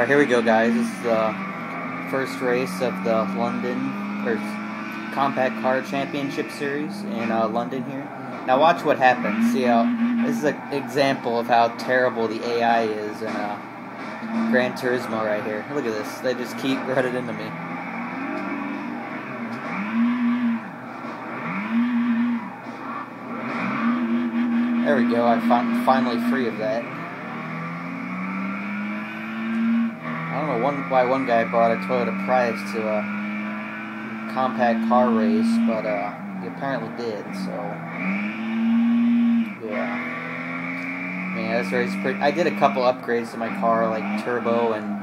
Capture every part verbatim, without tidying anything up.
Alright, here we go, guys. This is the first race of the London or Compact Car Championship Series in uh, London here. Now watch what happens. See how this is an example of how terrible the A I is in uh, Gran Turismo right here. Look at this. They just keep running into me. There we go. I'm finally free of that. I don't know one, why one guy brought a Toyota Prius to a compact car race, but uh, he apparently did, so yeah. Man, this race is pretty. I did a couple upgrades to my car, like turbo and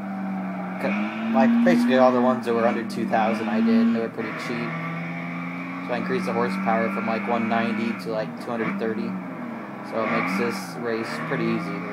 like basically all the ones that were under two thousand I did, and they were pretty cheap. So I increased the horsepower from like one ninety to like two hundred thirty, so it makes this race pretty easy here.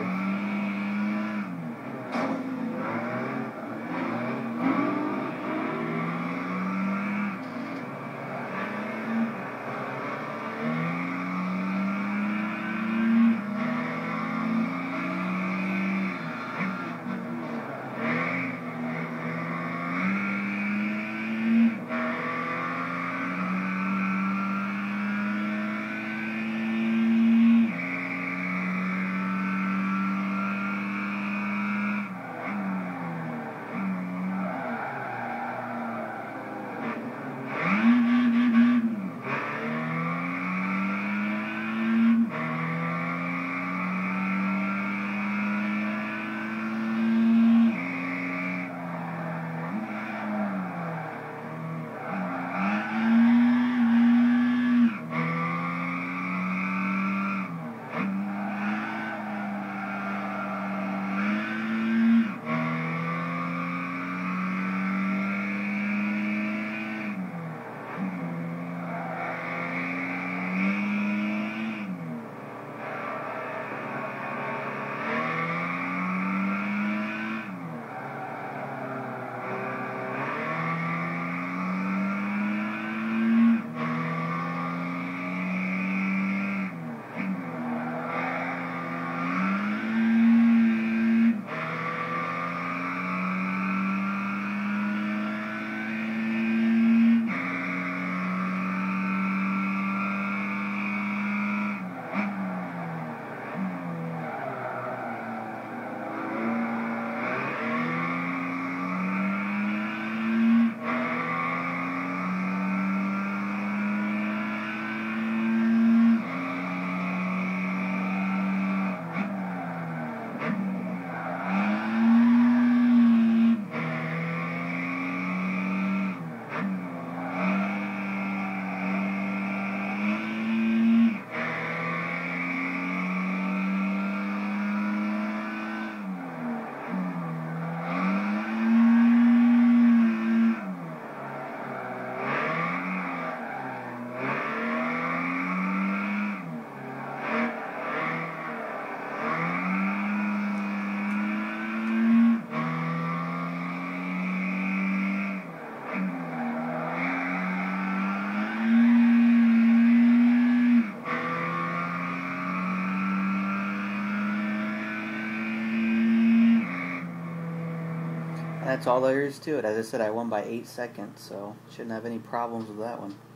That's all there is to it. As I said, I won by eight seconds, so shouldn't have any problems with that one.